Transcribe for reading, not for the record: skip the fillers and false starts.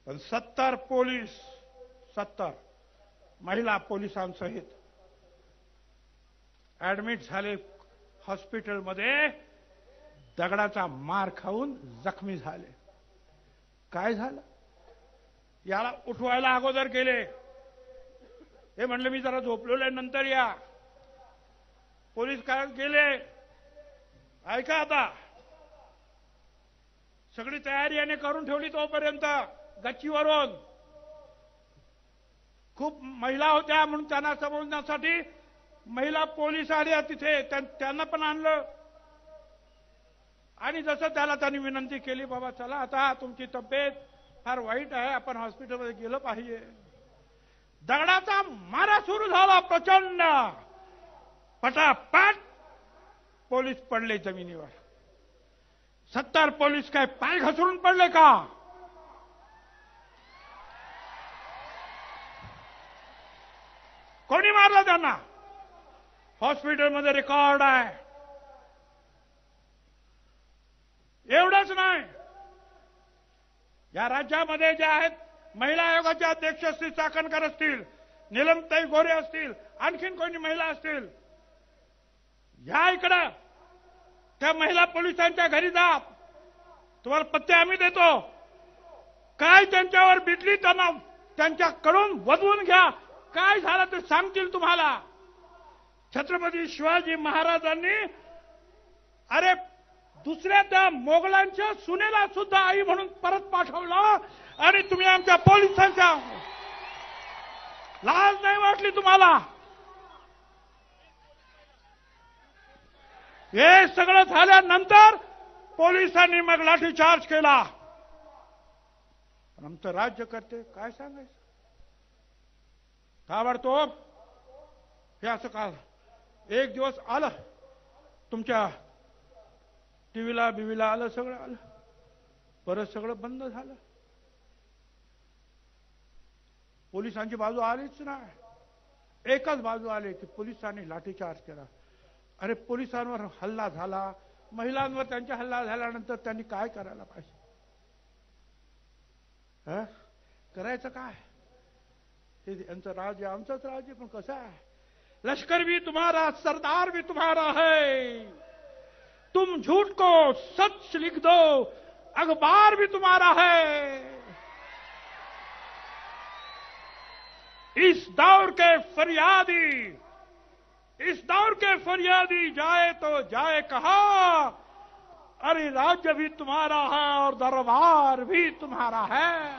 पण 70 पोलीस 70 महिला पोलिसांसहित ऍडमिट झाले हॉस्पिटलमध्ये, दगडाचा मार खाऊन जखमी झाले. काय झालं? याला उठवायला अगोदर गेले. हे म्हणलं मी जरा झोपलेलो आहे, नंतर या. पोलीस काय गेले, ऐका आता, सगळी तयारी याने करून ठेवली. तोपर्यंत गच्चीवरून खूप महिला होत्या म्हणून त्यांना समजण्यासाठी महिला पोलीस आल्या तिथे. त्यांना पण आणलं आणि जसं त्याला त्यांनी विनंती केली, बाबा चला आता तुमची तब्येत फार वाईट आहे, आपण हॉस्पिटलमध्ये गेलं पाहिजे. दगडाचा मारा सुरू झाला प्रचंड. पटापट पोलीस पडले जमिनीवर. 70 पोलीस काय पाय घसरून पडले का? कोणी मारलं त्यांना? हॉस्पिटलमध्ये रेकॉर्ड आहे. एवढंच नाही, या राज्यामध्ये जे आहेत, महिला आयोगाचे अध्यक्ष श्री चाकणकर असतील, नीलमताई गोरे असतील, आणखीन कोणी महिला असतील, या इकडं त्या महिला पोलिसांच्या घरी जा, तुम्हाला पत्ते आम्ही देतो. काय त्यांच्यावर बिटली त्यांना त्यांच्याकडून वधवून घ्या. काय झालं ते सांगतील तुम्हाला. छत्रपती शिवाजी महाराजांनी अरे दुसऱ्या त्या मोगलांच्या सुनेला सुद्धा आई म्हणून परत पाठवलं, आणि तुम्ही आमच्या पोलिसांच्या लाज नाही वाटली तुम्हाला? हे सगळं झाल्यानंतर पोलिसांनी मग लाठीचार्ज केला. आमचं राज्य करते काय सांगायचं. ताबडतोब हे असं का एक दिवस आलं, तुमच्या टीव्हीला बिवीला आलं, सगळं आलं, परत सगळं बंद झालं. पोलिसांची बाजू आलीच नाही. एकच बाजू आली की पोलिसांनी लाठीचार्ज केला. अरे पोलिसांवर हल्ला झाला, महिलांवर त्यांचा हल्ला झाल्यानंतर त्यांनी काय करायला पाहिजे? करायचं काय? हे यांचं राज्य, आमचंच राज्य, पण कसं आहे, लश्कर भी तुम्हारा, सरदार भी तुम्हारा है. तुम झूठ को सच लिख दो, अखबार भी तुम्हारा है. इस दौर के फरियादी जाए तो जाए कहा, अरे राज्य भी तुम्हारा है और दरबार भी तुम्हारा है.